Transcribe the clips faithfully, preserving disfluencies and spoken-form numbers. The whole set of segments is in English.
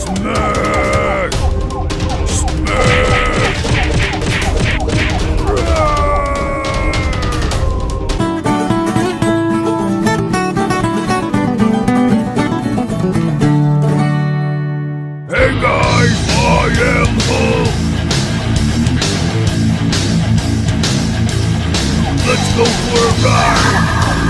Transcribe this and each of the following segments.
Smash! Smash! Hey guys, I am Hulk! Let's go for a ride!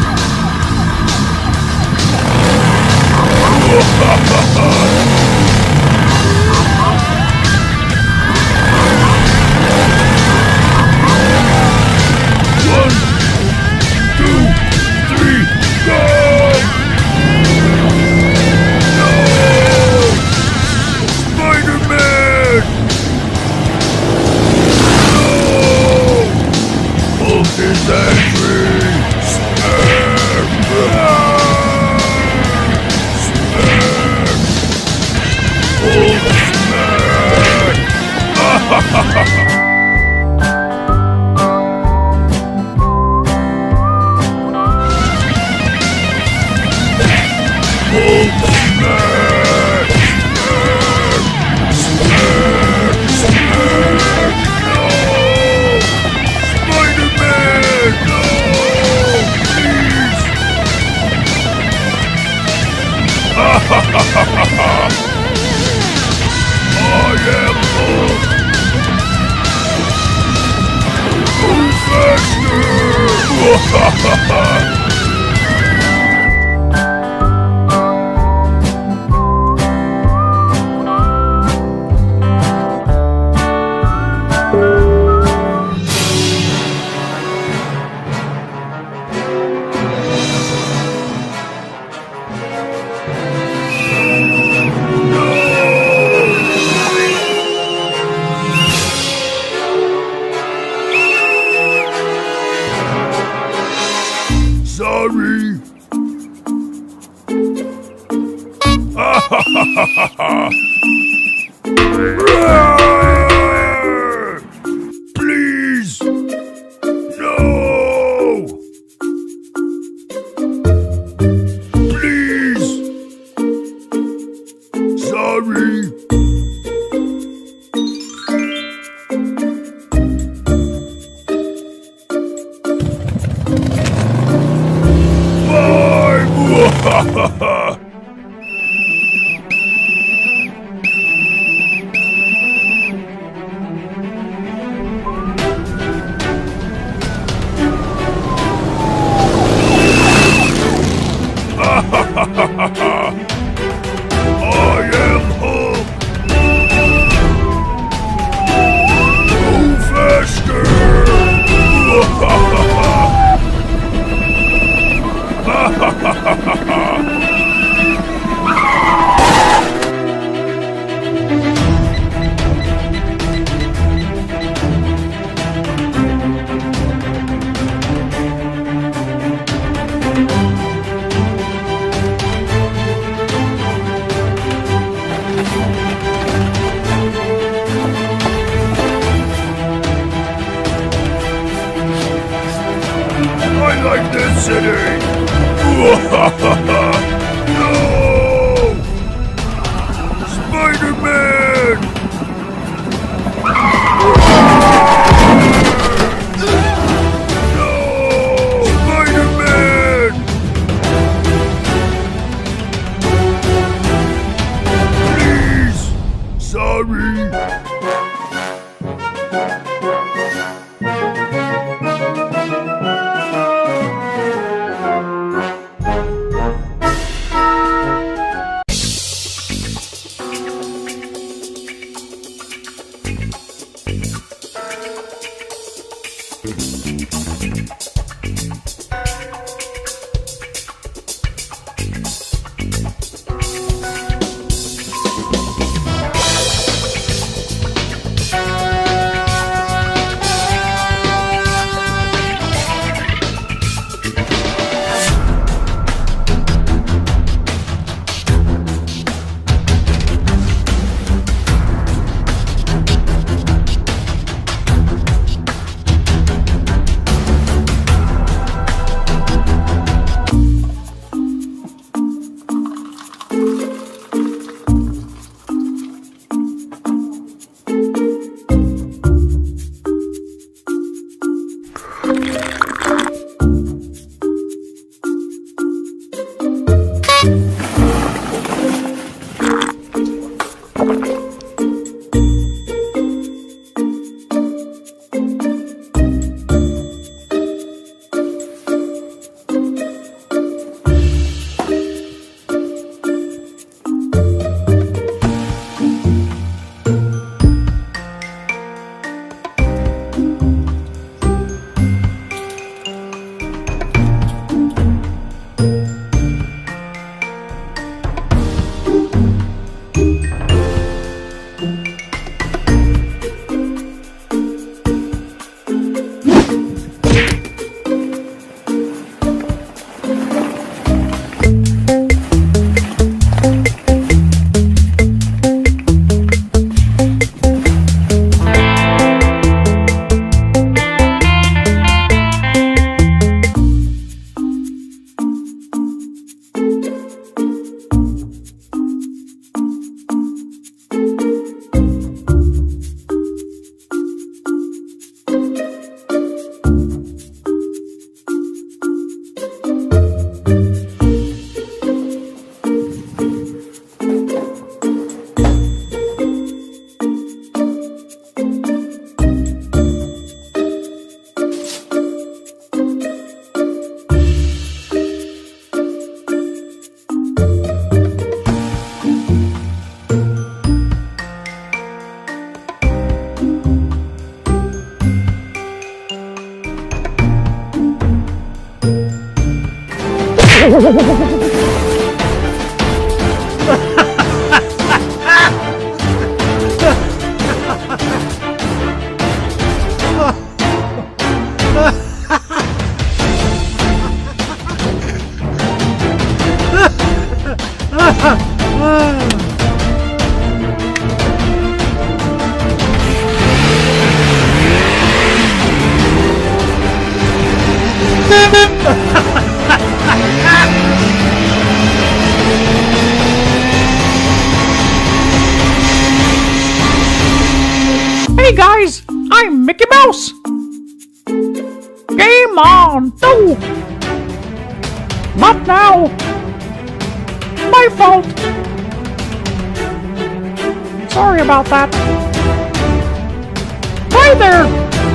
One, two, three, go! No! Spider-Man! No! Hulk is angry! Smash! Hulk smash! Ha ha ha ha! Hulk smash! Smash! Smash! No! Spider-Man! No! Please! Ha ha ha ha ha ha! I am Hulk! Move faster! Ha ha ha! Sorry. Ha ha ha ha ha! Please, no. Please, sorry. Ha ha ha! I am Hulk! Move faster! Ha ha ha ha! I like this city! No! Spider-Man! No! Spider-Man! Please! Sorry! Hey guys, I'm Mickey Mouse! Game on! No! Not now! My fault! Sorry about that. Hi there!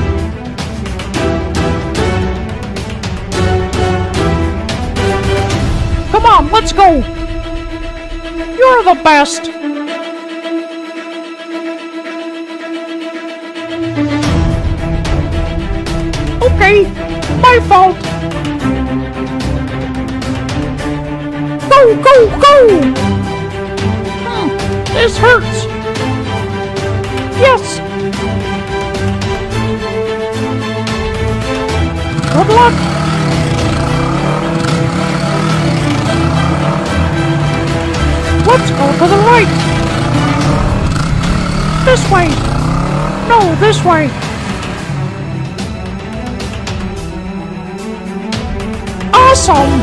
Come on, let's go! You're the best! Okay, my fault! Go, go, go! Hmm, this hurts! Yes! Good luck! Let's go to the right! This way! No, this way! Awesome!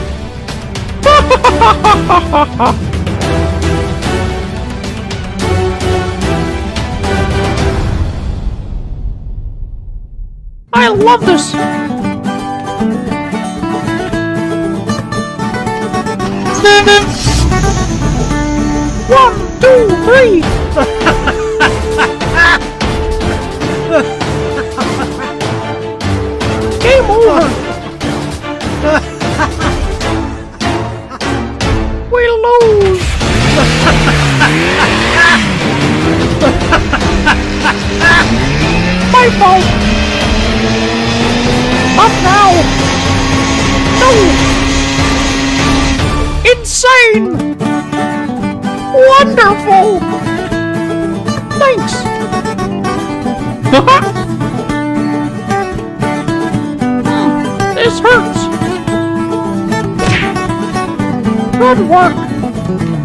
I love this! One, two, three! Game over! We lose! My fault! Not now! No! Insane! Wonderful! Thanks! hmm, this hurts! Good work!